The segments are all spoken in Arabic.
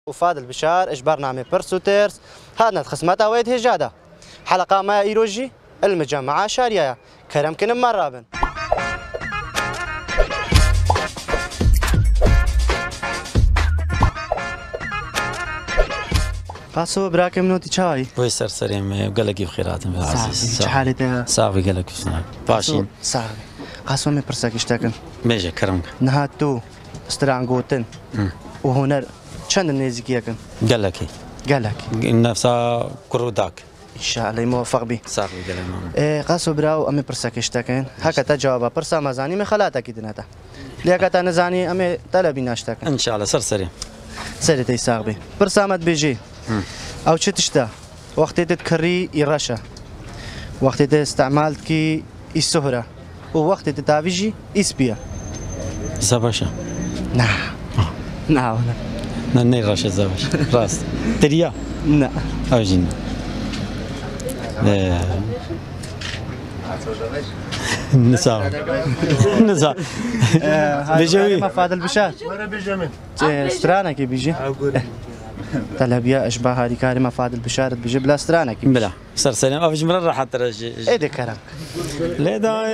وفادل بشار ايش برنامج برس وترس هادنا الخصمات اويد هجاده حلقه ما ايروجي المجمعه شاريه كرم كن مرابن قاسو براك منوتي شاي ويسر سريم قالك بخيرات عزيز حالتها صافي قالك شنو باشين صافي قاسو مي برسك اشتاكن ميجا كرمك نهاتو استرانغوتن وهنا شن النيزكيكن قالك نفسها كروداك ان شاء الله موفق به صافي قالك قاسو براو امي برسك اشتاكن هكا جواب برسا مازاني ما خلاتك دناتا ليكتا نزاني امي طلبي ناشتاكن ان شاء الله سر سريم سرتي صاحبي برسامت بيجي او تشتا وقت تذكري يرشا وقت استعمالت كي السهرة ووقت تتافيجي اسبيا زباشا نعم نني رشا زباش راست تريا لا اوجين نساء بيجي ما فادل بشار استرانا كي بيجي طلبيا اشباه هذه كلمه فادل بشارة بيجي بلا استرانا كي بلا صار سلام افج مرة حتى ايه دي كرم لداي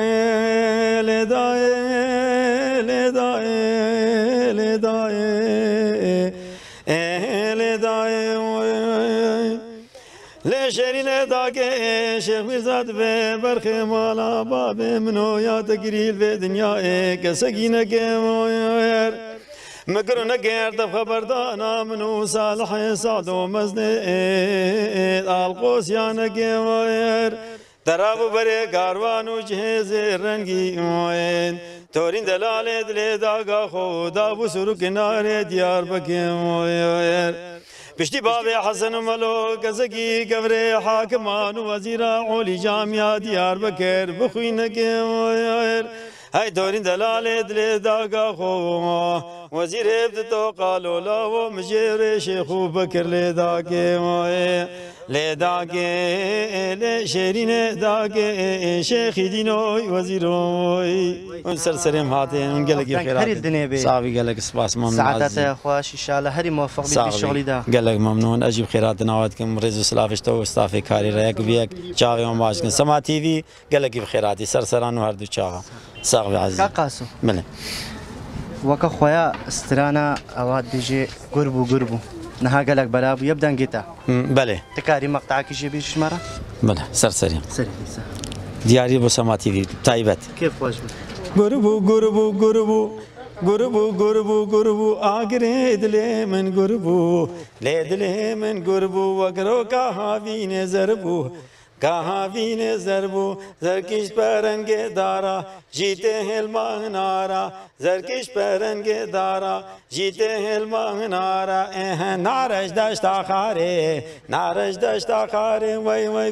لشرين داكي شيخ ميرزاد في برخ مالا باب منو يا تقريل في دنيا كسكينة موير مقرن قيرت خبردانا منو صالح صادو مزني القوس يا نقي موير تراب بري كاروان وجهز رنگي موين تورين دلالة دل داغا خدا بسرو كنار ديار بكي موير بشتي بابي حسن ملو كزكي كبري حاكمان وزيرا علي جامعة ديار بكر بخوينك موير هاي دورين دلالة دل داغا خو وزير ابتدو قالوا لا ومجير شيخ بكر لداكي موير لداكي لشيرين داكي شيخ دينوي وزيروي ونسر سريم هاتين ونقلق خيرات صافي قالك سباس ممنون سعادتك يا اخواش ان شاء الله هري موفق بك بالشغل ده قالك ممنون اجيب خيرات نواتكم ريزو سلافش تو استافي كاري رايك بيك جاوي وماشكن سما تي في قالك بخيراتي سرسران وهردو تشاغا صافي عزيز قاسو ملي وكا خويا استرانا اواد بيجي قربو نها قالك بلابو يبدا نقيتا بله تكاري مقطعك يجي بيش مرة بله سرسريم سري دياري بو سما تي في تايبت كيف واجب قربو آگرے دلے من قربو لے دلے من قربو وقرو کہاں وین ضربو زرکش پرنگ دارا جیتے ہیں المغنارا زرکش پرنگ دارا جیتے ہیں المغنارا نارش دشتا خارے وی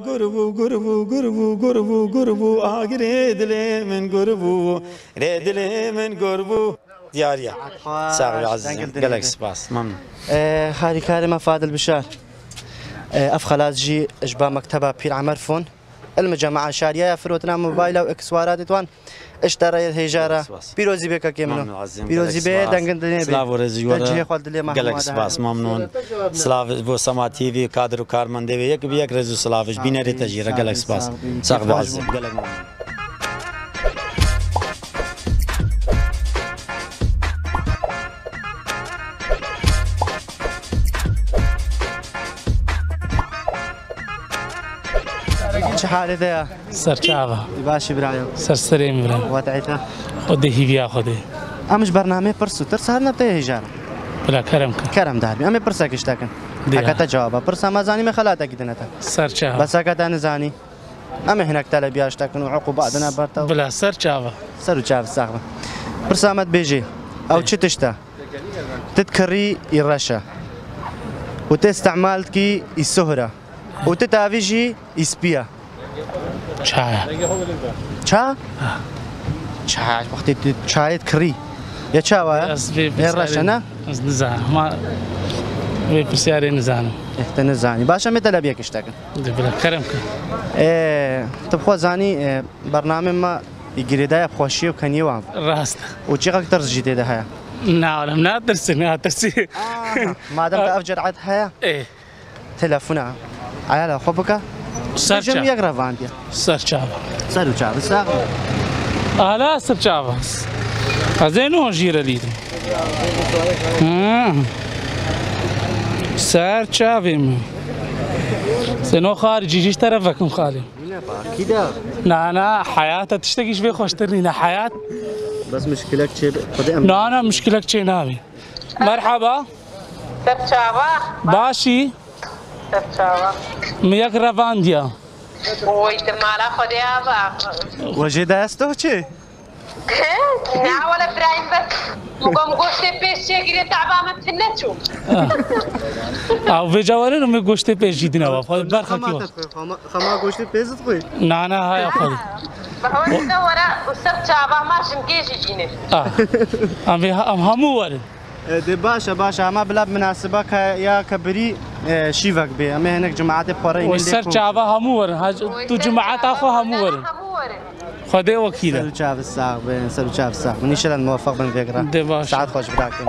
قربو آگرے دلے من قربو لے دلے من قربو دياريا ساغي عزيز قالك سباس ممنون هذه كلمة فادل بشار خلاص جي اشباه مكتبه بير عمر فون المجمعة شارية فروتنا موبايل واكسوارات توان اشترى الهجارة بيروزي بك كيمنو بيروزي بي دنگن دنيا سلاف ورزيورا قالك قالك سباس ممنون سلاف بو سما تي في كادر وكارمن دي يك بيك رزو سلافش بينري تجيرا قالك سباس ساغي عزيز قالك ممنون شو حالك يا سرچاوا باشي برايو سرسريم برا واتعيتها خدي هيبيا خدي امش برنامج برسو ترس هرنا بتاعي هجارة بلا كرم داربي امي برسك اشتاكن هكذا جوابا برسا ما زاني ما خلاتك دنتا سرچاوا بس هكذا نزاني امي هناك تلبي اشتاكن وعقوباتنا برتا بلا سرچاوا سرچاوا صاحبه برسامت بيجي او تشتا تذكري الرشا وتستعمالت كي السهرة وتتافيجي اسبيا چا وقتی چای کری یا چاوا یا رشنا نزان ما بسیاری نزانم نزانی باشه مثل بیاکش تکن بلا کرم تبخوا زانی برنامج ما يجري ده بخوشيه وكان يوام راست وشي اكثر جديد ده نعم لا ترسي ما دام أفجر عاد حياة إيه تلفونه عياله خبكة سرچا جميع غرفانديا سرچاوا سرو چاو ساق لا سرچاوا زينو جيرة ليدم سرچاویم سنو خارجي جيش طرفكم خالي كده لا حياتها تشتكيش بيه خوشترني لا حياة بس مشكلك شيء لا مشكلك شيء نامي مرحبا سرچاوا باشي سرچاوا ميك رافانديا وای مالا خودیا با وجه دستو چه؟ نه ولا برایم بس مقام گوشت پیش چگیری تعبان تنچو او في جوالين مي گوشت پیش جدينا وافا برخه كيو خما گوشت پیزت خوی نا هاي خالي بهون ورا وسرچاوا ما شنگيجي جينه ام همو ورد دي باشا ما بلا مناسبة يا كبري شيفك بي اما هناك جماعات بقرين والسر چاوا همو ورد تو جماعات اخو همو ورد خدي وكيله سلو شاف الساق بين سلو شاف الساق من يشل الموفق بن فكرة دي باشا ساعات خوش براكم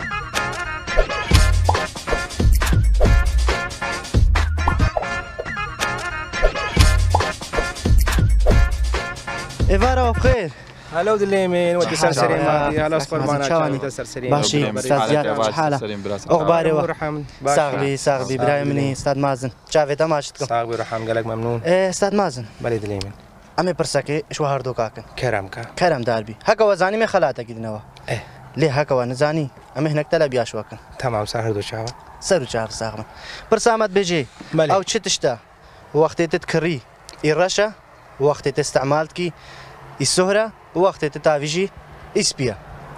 إفارة بخير هلا ود اليمين ودي سرسرين مادي هلا اصفر معنا ودي سرسرين باشي استاذ زياد حالة اخباري صاحبي برايمني استاذ مازن شافي تماشتكم صاحبي رحم قالك ممنون استاذ مازن بلد اليمين امي برسكي شو هاردو كاكن كرم داربي هكا وزاني ما خلاتك دينوا ايه ليه هكا ونزاني امي هناك تلب يا شوكن تمام سهر دو شاوا سرو شاف ساغم برسامت بيجي ملي. او تشتا وقت تتكري الرشا وقت تستعمالتكي السهرة وقت تتافيجي اسبيا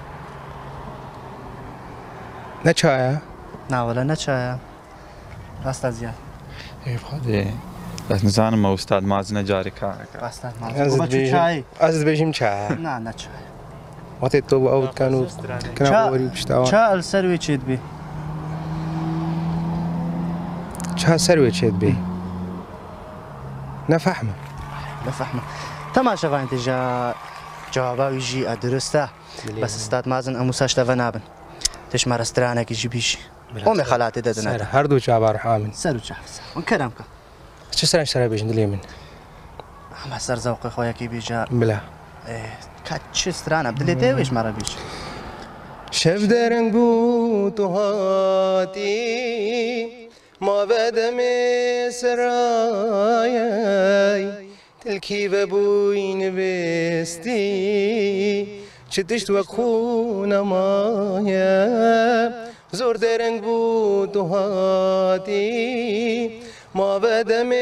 نتشايا نا ولا نتشايا استاذ زياد ايه بخدي بس نزانم ما استاذ مازن جاري كاك استاذ مازن ازد بيجيم شاي نا نتشاي وقت تو او كانوا كنا بوري بشتاوا شا السروي تشيد بي شا سروي تشيد بي نفحمه لا فهمه تماشا فانت جا جوابا يجي درسته بس استاذ مازن اموساش تفنابن تشمر رستورانك يجي بيشي قومي خالاتي ددنا هر دو شابا رحامن سرو شاف من كلامك شو سران شرا بيجن اليمين ما سر ذوق خويا كي بيجا بلا كاتش استرانا بدلي تيويش مره بيش شف درنگو تو هاتی ما بدم سرای تلکی و بوی نوستی چتشت و خون مایا زور درنگ بود تو هاتی ما بدم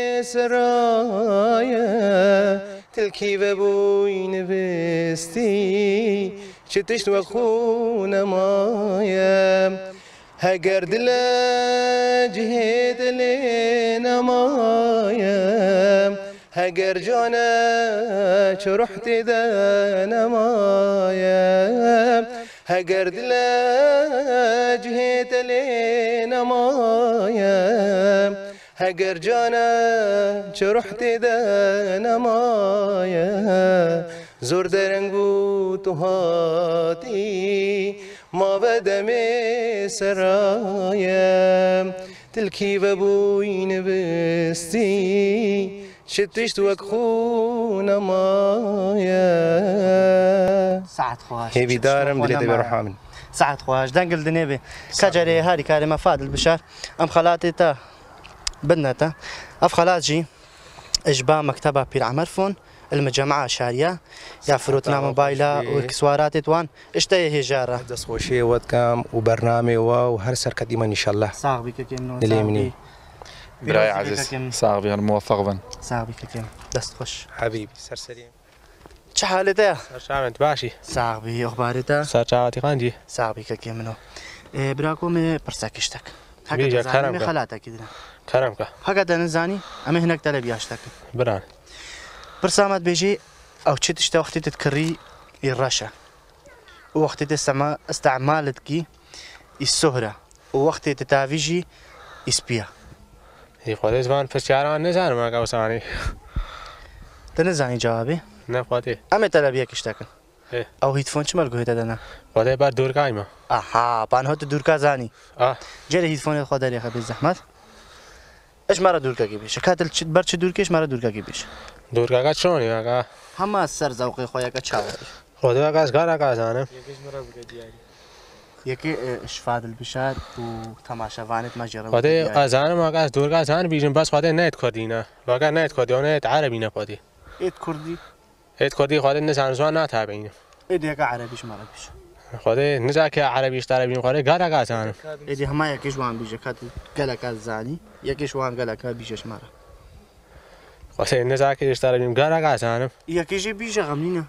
سرای تلکی و بوی نوستی چتشت و خون مایا هگر دل جهد لنمایم هگر جانه چو رحت دنمایم هگر دل جهد لنمایم هگر جانه چو رحت دنمایم زور درنگو تو هاتی ما بدم سرایم تلکی و بوی نبستی شتشت وک خون مایا ساعت خواش هیوی دارم دلیت برحامن ساعت خواش دنقل دنيبي كجري هاري كاري فاد البشار ام خلاتي تا بدنا تا اف خلاتجي اجبا مكتبه بير عمر فون المجمعة شارية يا فروتنا موبايلا واكسوارات توان اشتهي هجارة دس خوشي ودكم وبرنامج وهر سر قديما ان شاء الله صاحبي كيمنو دليمني براي عزيز صاحبي الموفق بن صاحبي كيم دست خوش حبيبي سر سليم چه حالته؟ شامنت باشي صاحبي اخبارته؟ ساعاتي قاندي صاحبي كيمنو براكم برساكشتك بيجا كرمك خلاتك كده كرمك هكذا نزاني اما هناك تلب ياشتك بران برسامات بيجي او تشتا وقت تتكري الرشا ووقت استعمالتك السهرة ووقت تتافيجي اسبيا هي خودش وان فشاران نزار ما قوساني تنزاني جوابي نه خودي اما تلبيك اشتاكن او هیدفون چه مالگو هیتا دانا وده بر دور قایمه آها بان هات دور کا زانی جری هیدفون خدا ری خبر زحمت ايش مره دور کا کی بیش کاتل چ بر چ دور کیش مره دور کا کی بیش دور کا چونی آقا همه سر ذوقی خویا کا چاو خدا کا گارا کا زانم یکی اشفاد البشار و تماشا وانت ما جرب وده ازانم آقا دور کا زان بیشم بس خدا نیت کردینا واقعا نیت کردیونه عربی نپادی اید کردی اید کردی خدا نزان زوان نتابعینه اید یک عربیش مره بیش خدا نزا که عربیش عربی خدا گارا کا زانم ایدی همه یکیش وان بیش کات گلک زانی یکیش وان گلک بیشش مره خدا نزا که عربی گارا کا زانم یکیش بیش غمینه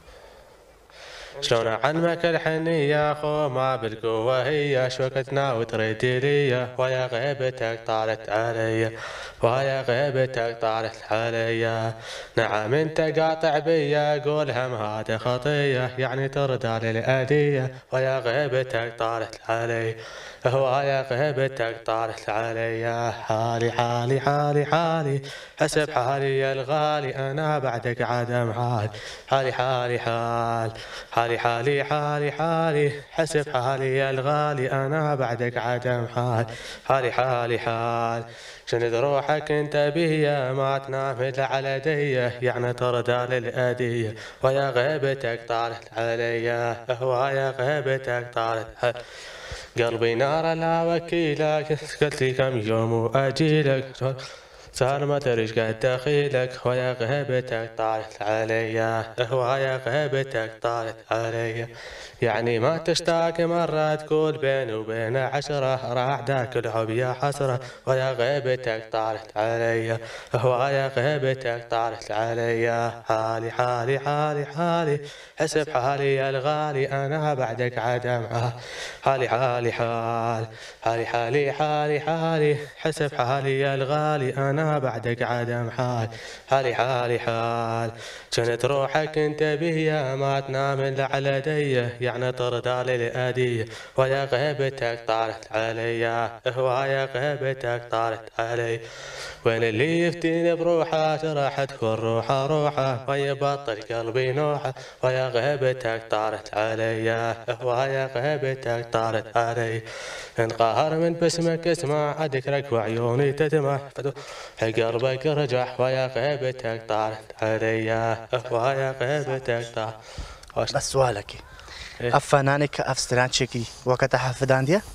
شلون عنك الحنية خو ما بالقوة هي شوكتنا وتريدي لي ويا غيبتك طارت علي ويا غيبتك طارت علي نعم انت قاطع بيا قول هم هذا خطية يعني ترد على الأذية ويا غيبتك طارت علي ويا غيبتك طارت علي حالي حالي حالي حالي حسب حالي يا الغالي انا بعدك عدم حال حالي حالي حال حالي حالي حالي حالي حسب حالي يا الغالي انا بعدك عدم حال حالي حالي حال شند روحك انت بيا ما تنام الا على ديه يعني ترد على الأذية ويا غيبتك طارت علي ويا غيبتك طارت قلبي نار لا وكيلك قلت لي كم يوم واجيلك صار ما تريش قد دخيلك ويا غيبتك طارت علي ويا غيبتك طارت علي يعني ما تشتاق مرة تقول بيني وبين 10 راح ذاك الحب يا حسرة ويا غيبتك طارت علي ويا غيبتك طارت علي حالي حالي حالي حالي حسب حالي يا الغالي انا بعدك عدم حالي حالي حال حالي حالي حالي حالي حسب حالي يا الغالي انا بعدك عدم حال حالي حالي حال كنت روحك انت بيا ما تنام الا على ديه يعني طرد على الأذية ويا غيبتك طارت علي ويا غيبتك طارت علي وين اللي يفتيني بروحه راح تكون روحه روحه ويبطل قلبي نوحه ويا غيبتك طارت علي ويا غيبتك طارت علي انقهر من باسمك اسمع ذكرك وعيوني تدمع قلبك رجع ويا غيبتك طارت علي ويا غيبتك طارت بس سؤالك افنانك افستران شكلي وقت حفظان ديا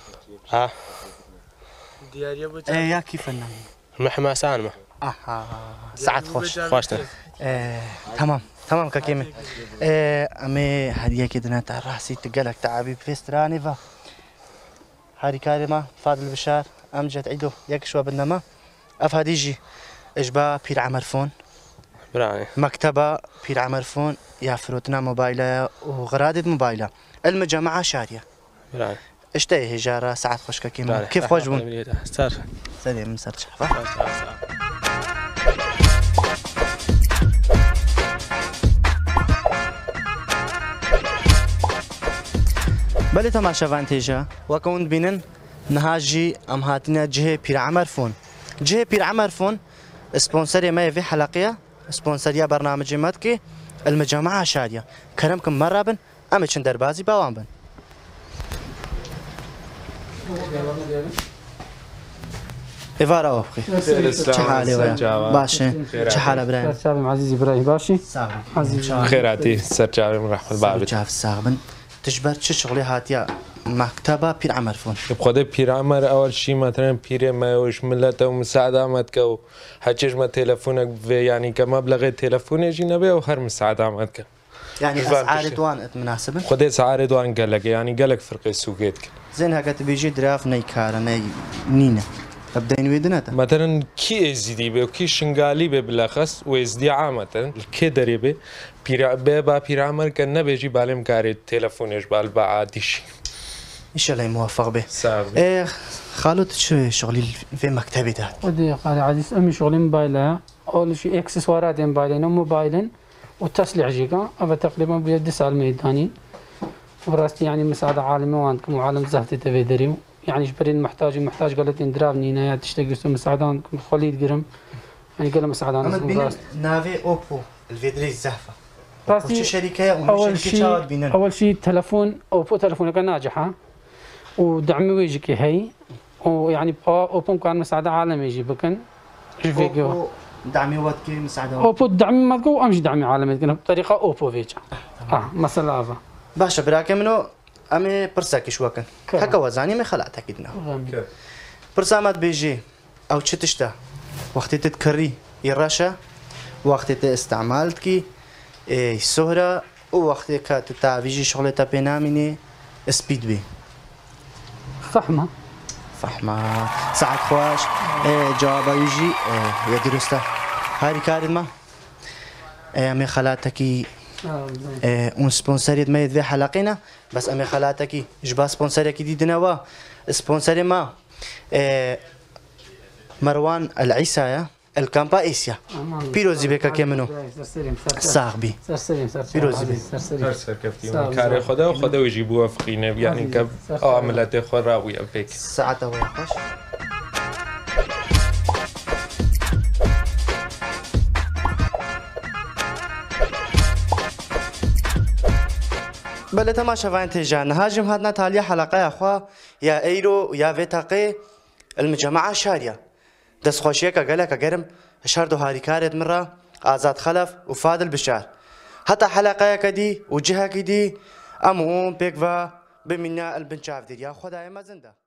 دياريا بوتا يا كيف فنان محمى سالمة سعد خوش خوشتر تمام كاكيمي امي هديه كده تاع راسي تقلك تعبي بفستراني فا هذه كلمه فاضل بشار امجد عيدو ياك شو بالنما افهديجي اجبا بير عمرفون براني مكتبه بير عمرفون يا فروتنا موبايله وغرادة موبايله المجامعه شاريه براني اشتهي هجاره ساعات خوش كيما كيف خوش بون سلام من سرت شحفه بلي تماشا فانتيجا وكون بينن نهاجي ام هاتنا جهه بير عمرفون جهه بير عمرفون سبونسر ما في حلقيه سبونسريا برنامج ماتكي المجامعه شاديه كرمكم مرابن ام چن دربازي باوان بن إفارة وفقي شحالة ويا باشا شحالة إبراهيم سلام عزيزي إبراهيم باشي عزيزي خيراتي سرجاوي من رحمة بابي جاف الساغبن تجبر چه شغلي هاتيا مكتبة بير عمرفون بخدا بير عمر أول شيء مثلا بير ما وش ملته ومساعدة عمتك وحجج ما تلفونك يعني كمبلغ تلفون يجي نبي وهر مساعدة عمتك يعني أسعار دوان مناسبة خدا أسعار دوان قالك يعني قالك فرق السوقيتك زين هكذا بيجي دراف نيكارا نينا أبدأ ويدناتا مثلا كي ازدي به وكي شنغالي به بالاخص وازدي عامه كي دريبه بير عمر كان نبيجي بالم كاري تليفونيش بالبعاديش ان شاء الله موفق به خالد شو شغلي في مكتبي ده ودي قال عزيز امي شغلي موبايلها اول شيء اكسسوارات موبايلين وموبايلين وتسليع جيجا ابى تقريبا بيدس على الميداني وراستي يعني مساعده عالمه وعندكم وعالم زهتي تفيدريو يعني جبرين محتاج قالت اندراف نينا تشتغل سو مساعدان خليد قرم يعني قال مساعدان نافي اوبو الفيدري الزهفه وش شركة أول شيء تلفون أوبو تلفونك ناجحة ودعم ويجيك هي ويعني أوبو كان مساعدة عالمي يجي بكن أوبو دعمي وقتك مساعدة أوبو دعمي ما تقول أمش دعمي عالمي بطريقة أوبو فيجا مثلا هذا باشا براكي منو أمي برساكي شو كان هكا وزاني ما خلعت أكيدنا برسامات بيجي أو تشتشتا وقت تتكري يراشا وقت استعمالتكي سهرة ووقت كاتتا بيجي شغلتا بيناميني سبيد بي فحمة ساعات خواش جوابا يجي يا درسته هاي كارد ما أمي خلاتكي اون سبونسريت ما يدفع حلقينا بس أمي خلاتكي جبا سبونسري جديد نوا سبونسري ما مروان العيسايا الكامبا إيسيا بيروزي بك كمنو صاحبي بيروزي كاري خدا ويجيبوها فقينة يعني كب عملات خراوية بك ساعته وياخش بله تماشا فاين تيجان هاجم هادنا تاليا حلقة يا أخوا يا إيرو يا فيتاقي المجمعة شارية دس خوشيك قالك قرم شردو هاري كارد مرة آزاد خلف وفادل بشار حتى حلقة كدي وجهة كدي أمو بيكفا بمنا البنشاف دير يا خداي ما زنده